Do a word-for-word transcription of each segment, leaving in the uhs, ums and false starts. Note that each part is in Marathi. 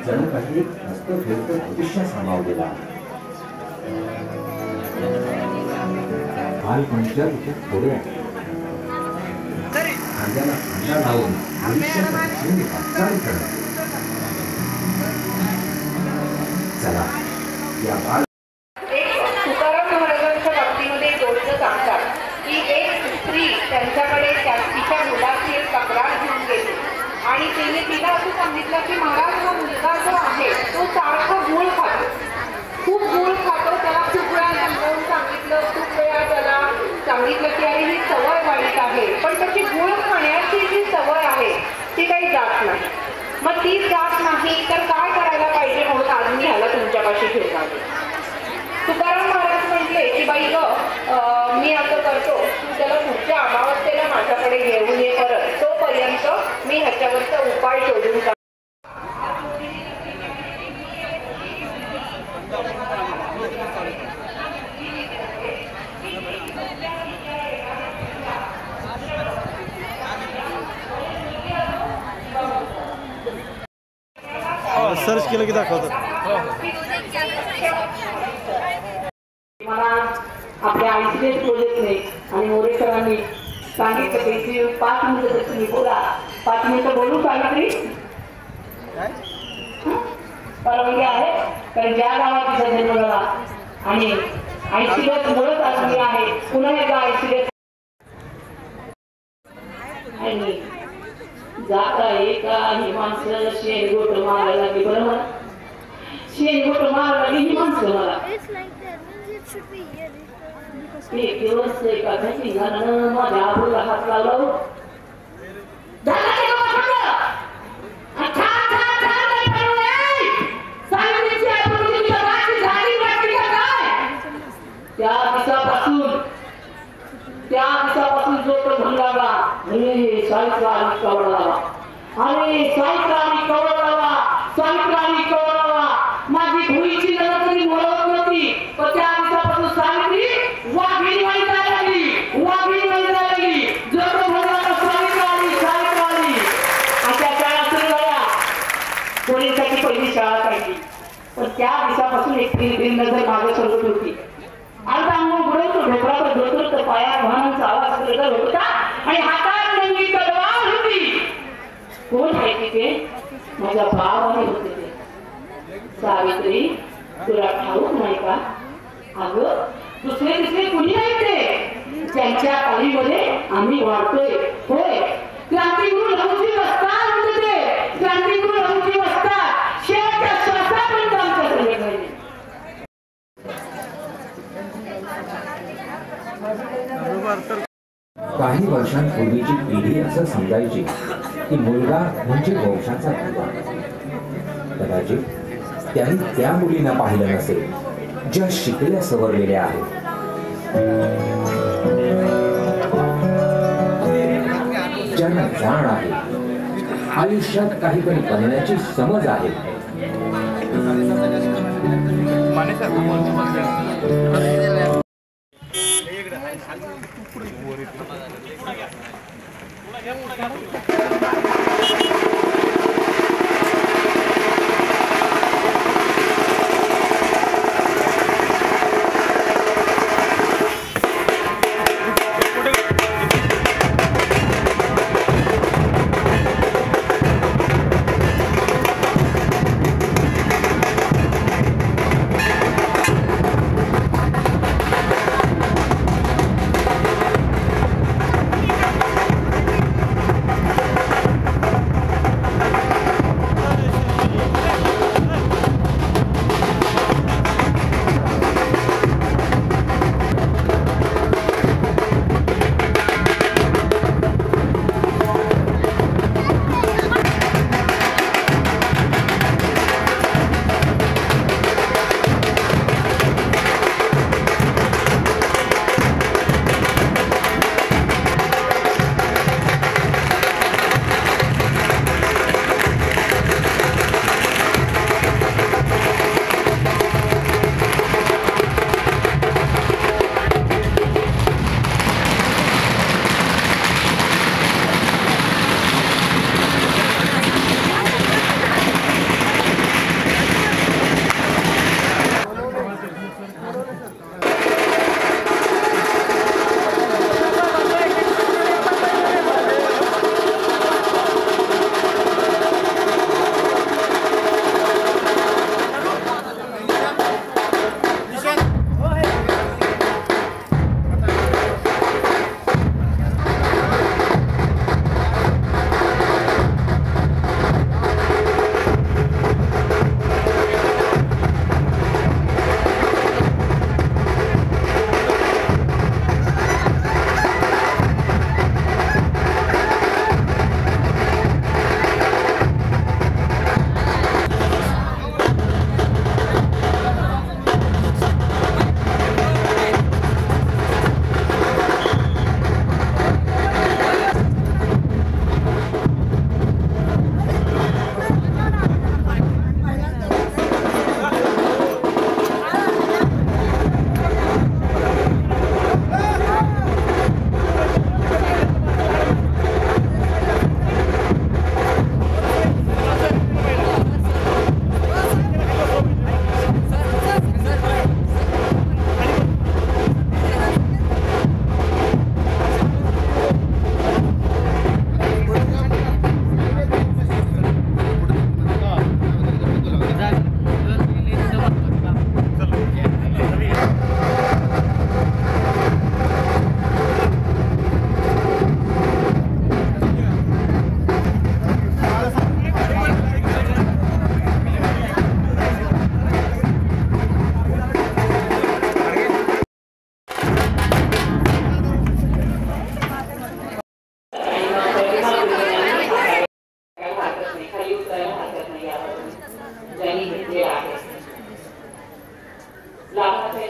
जणू काही हस्त फिरतं भविष्य सामावलेलं आहे. बालपणच्या तिथे थोडे आहे. खांद्याला खांदा लावून भविष्याच्या दिशेने वाटचाल करणं. चला या बाल तुकाराम महाराजांच्या बाबतीमध्ये गोष्ट सांगतात की एक स्त्री त्यांच्याकडे तिच्या मुलाची एक तक्रार घेऊन गेली आणि तिने तिला असं सांगितलं की महाराज हा मुलगा जो आहे तो सारखा गूळ खातो, खूप गूळ खातो. त्याला खूप वेळा समजावून सांगितलं, खूप वेळा त्याला सांगितलं की अरे ही सवय वाईट आहे, पण त्याची गूळ खाण्याची जी सवय आहे ती काही जात नाही. मग ती जात नाही तर काय करायला पाहिजे म्हणून आज मी ह्याला तुमच्यापाशी घेऊन आले. तुकाराम महाराज म्हटले की बाई ग मी असं करतो, तू त्याला पुढच्या अमावस्येला माझ्याकडे घेऊन ये परत, तोपर्यंत मी ह्याच्यावरचा उपाय शोधून काढ. सर्च केलं की दाखवतात. मला आपल्या आयसीएस प्रोजेक्टने आणि मोरेकरांनी सांगितलं की पाच मिनिटं तुम्ही बोला. पाच मिनिटं बोलू सांगितली परवानगी आहे. कारण ज्या गावात तिचा जन्म झाला आणि आयसीएस मुळच आलेली आहे, पुन्हा एकदा आयसीएस आणि जाता एका ही माणसं शेण गोट मारायला लागली. बरोबर शेण गोट मारायला लागली ही माणसं. मला एक दिवस एका घटी झालं माझ्या आबूला हात लावला. त्या दिवसापासून त्या दिवसापासून जो तो म्हणला अरे सावित्रानी कवळावा, अरे सावित्रानी कवळावा, सावित्रानी कवळावा. माझी भुईची नजर कधी मोडत नव्हती, पण त्या दिवसापासून सावित्री वाघिणी व्हायला लागली, वाघिणी व्हायला लागली. जो तो म्हणला सावित्रानी सावित्रानी. अशा शाळा सुरू झाल्या. पोलिसाची पहिली शाळा काढली, पण त्या दिवसापासून एक फिर नजर मागे सरकत होती. अर्धा अंग बुडवतो, ढोकळा धरतो, तर पायात वाहनांचा आवाज करत होता आणि हातात नंगी तलवार होती. कोण आहे तिथे? माझ्या भावाने होते ते. सावित्री तुला ठाऊक नाही का? अगं दुसरे दुसरे कुणी नाही ते, त्यांच्या काळीमध्ये आम्ही वाढतोय. होय, क्रांतिगुरु लहुजी वस्ताद होते ते. क्रांतिगुरु लहुजी वस्ताद शेवटच्या श्वासापर्यंत आमच्या सगळे राहिले. काही वर्षांपूर्वीची पिढी असं समजायची की मुलगा म्हणजे वंशाचा दिवा. कदाचित त्यांनी त्या मुलींना पाहिलं नसेल ज्या शिकल्या सवरलेल्या आहेत. ज्यांना जाण आहे, आयुष्यात काहीतरी बनण्याची समज आहे.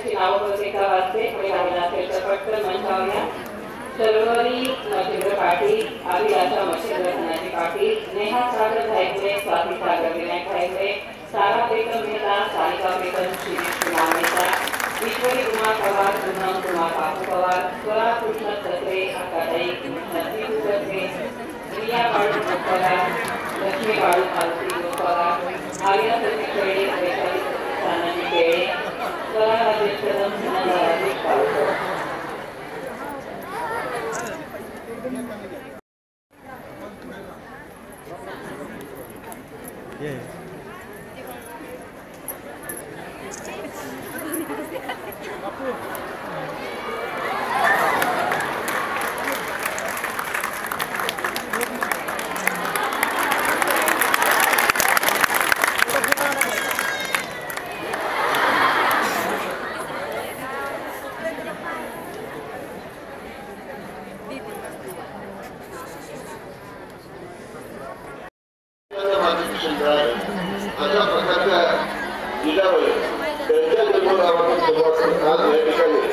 त्यांची नावं प्रत्येका वाचते पुढे राहिला असेल तर पटकन मंचावर या. शर्वरी मच्छिंद्र पाटील, अभिलाषा मच्छिंद्र धनाजी पाटील, नेहा सागर धायगुडे, स्वाती सागर विनायक धायगुडे, सारा प्रीतम मेहता, सारिका प्रीतम शिरीष कुमार मेहता, ईश्वरी कुमार पवार, पूनम कुमार बापू पवार, स्वरा कृष्ण सत्रे, अक्काताई नरसिंह सत्रे, रिया बाळू पवार, लक्ष्मी बाळू मारुती पवार, आर्या सतीश खेळे, वैशाली सानाजी खेळे, स्वरा राजेश कदम, सुनंदा राजेश पालकर. ये अशा प्रकारच्या जिल्ह्यामध्ये त्यांच्या जन्मनावाची सुरुवात आज या ठिकाणी